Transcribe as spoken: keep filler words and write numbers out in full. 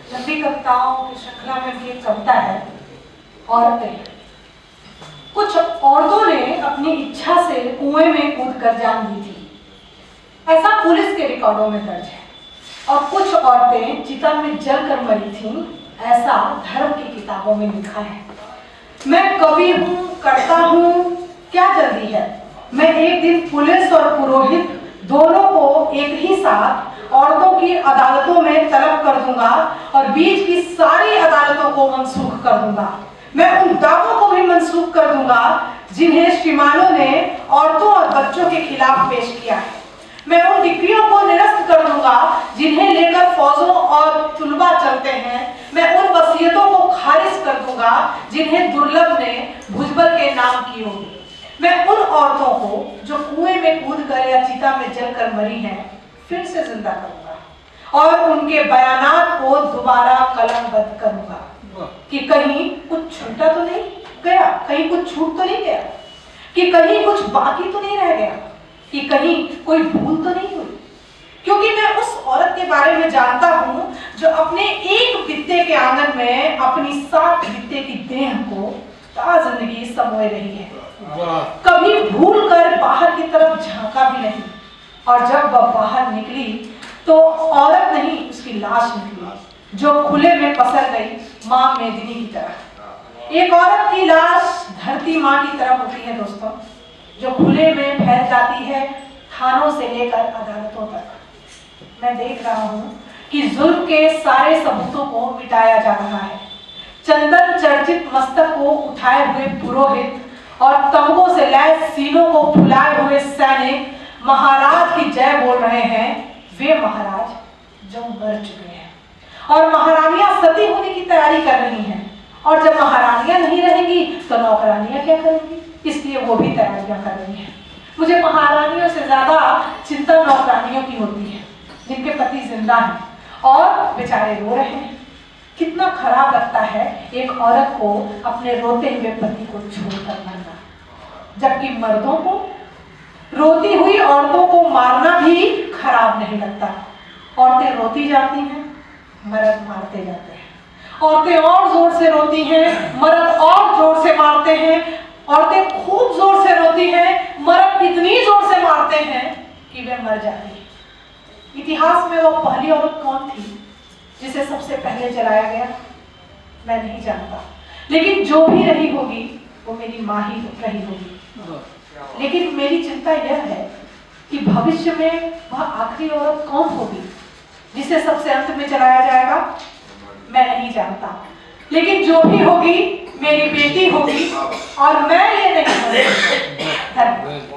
लंबी कविताओं की श्रृंखला में भी एक कविता है औरतें। कुछ औरतों ने अपनी इच्छा से कुएं में कूद कर जान दी थी, ऐसा पुलिस के रिकॉर्डों में दर्ज है। और कुछ औरतें चिता में जलकर मरी थीं, ऐसा धर्म की किताबों में लिखा है। मैं कवि हूँ, करता हूँ, क्या जल्दी है। मैं एक दिन पुलिस और पुरोहित दोनों को एक ही साथ औरतों की अदालतों में तलब कर दूंगा और बीच की सारी अदालतों को मनसूख कर दूंगा। मैं उन दावों को भी मनसूख कर दूंगा जिन्हें श्रीमानों ने औरतों और बच्चों के खिलाफ पेश किया है। मैं उन डिक्रियों को निरस्त कर दूंगा जिन्हें लेकर फौजों और तुलबा चलते हैं। मैं उन वसीयतों को खारिज कर दूंगा जिन्हें दुर्लभ ने भुजबल के नाम की होगी। मैं उन औरतों को जो कुएं में कूद कर या चिता में जलकर मरी हैं फिर से जिंदा करूंगा और उनके बयानात को दोबारा कलमबद्ध करूंगा कि कहीं कुछ छूटा तो नहीं गया, कहीं कुछ छूट तो नहीं गया, कि कहीं कुछ बाकी तो नहीं रह गया, कि कहीं कोई भूल तो नहीं हुई। क्योंकि मैं उस औरत के बारे में जानता हूं जो अपने एक बित्ते के आंगन में अपनी सात बित्ते की देह को ता जिंदगी समोए रही है। कभी भूल कर बाहर की तरफ झांका भी नहीं, और जब वह बाहर निकली तो औरत नहीं उसकी लाश निकली जो खुले में पसर गई माँ मेदिनी की तरह। एक औरत की लाश धरती माँ की तरफ होती है दोस्तों, जो खुले में फैल जाती है थानों से लेकर अदालतों तक। मैं देख रहा हूँ कि जुल्म के सारे सबूतों को मिटाया जा रहा है। चंदन चर्चित मस्तक को उठाए हुए पुरोहित और तमगों से लैस सीनों को फुलाए हुए सैनिक महाराज की जय बोल रहे हैं। वे महाराज जो मर चुके हैं और महारानियां सती होने की तैयारी कर रही हैं। और जब महारानियां नहीं रहेंगी तो नौकरानियां क्या करेंगी, इसलिए वो भी तैयारियां कर रही हैं। मुझे महारानियों से ज्यादा चिंता नौकरानियों की होती है जिनके पति जिंदा हैं और बेचारे रो रहे हैं। कितना खराब लगता है एक औरत को अपने रोते हुए पति को छोड़कर मरना, जबकि मर्दों को, रोती हुई औरतों को मारना भी खराब नहीं लगता। औरतें रोती जाती हैं, मर्द मारते जाते हैं। औरतें और जोर से रोती हैं, मर्द और जोर से मारते हैं। औरतें खूब जोर से रोती हैं, मर्द इतनी जोर से मारते हैं कि वे मर जाती हैं। इतिहास में वो पहली औरत कौन थी जिसे सबसे पहले जलाया गया, मैं नहीं जानता, लेकिन जो भी रही होगी वो मेरी माँ ही रही होगी। लेकिन मेरी चिंता यह है कि भविष्य में वह आखिरी औरत कौन होगी जिसे सबसे अंत में जलाया जाएगा, मैं नहीं जानता। लेकिन जो भी होगी मेरी बेटी होगी और मैं ये नहीं